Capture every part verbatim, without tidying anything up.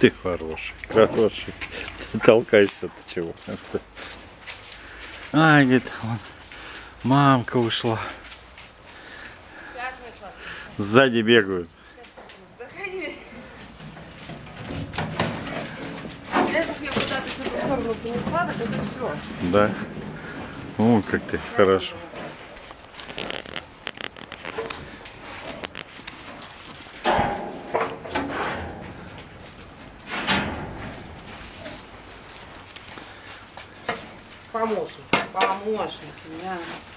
Ты хороший, хороший. Ты толкаешься, ты чего? Ай, говорит, вон, мамка ушла. Сзади бегают. Да. О, как ты хорошо. Помощник, помощник, да.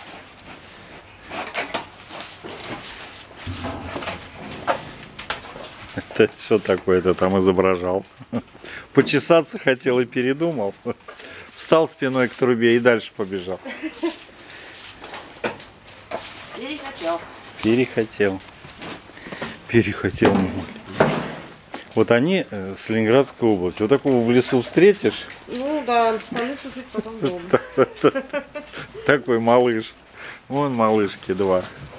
Это что такое ты там изображал? Почесаться хотел и передумал. Встал спиной к трубе и дальше побежал. Перехотел. Перехотел. Перехотел. Вот они с Ленинградской области. Вот такого в лесу встретишь. Ну да, штаны сушить потом дома. Такой малыш. Вон малышки два.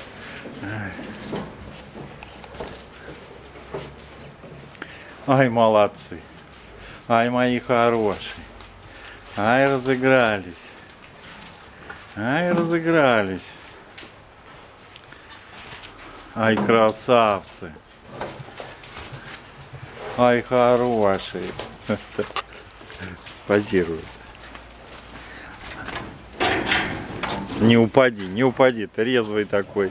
Ай, молодцы. Ай, мои хорошие. Ай, разыгрались. Ай, разыгрались. Ай, красавцы. Ай, хорошие. Позируют. Не упади, не упади. Ты резвый такой.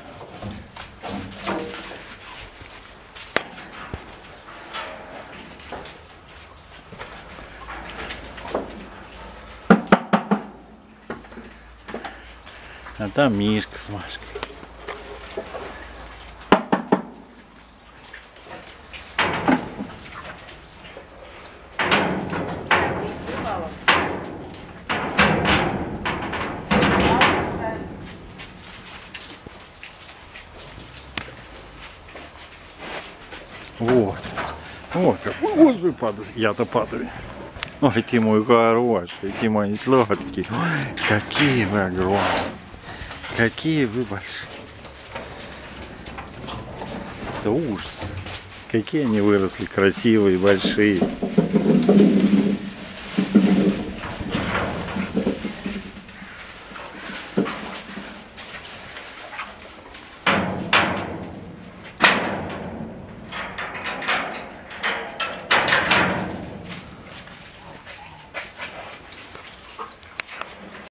А там Мишка с Машкой. Вот. Вот как. Господи, падаю. Я-то падаю. Ой, ты мой хороший, ты мои сладкие. Ой, какие вы огромные. Какие вы большие. Это ужас. Какие они выросли красивые, большие.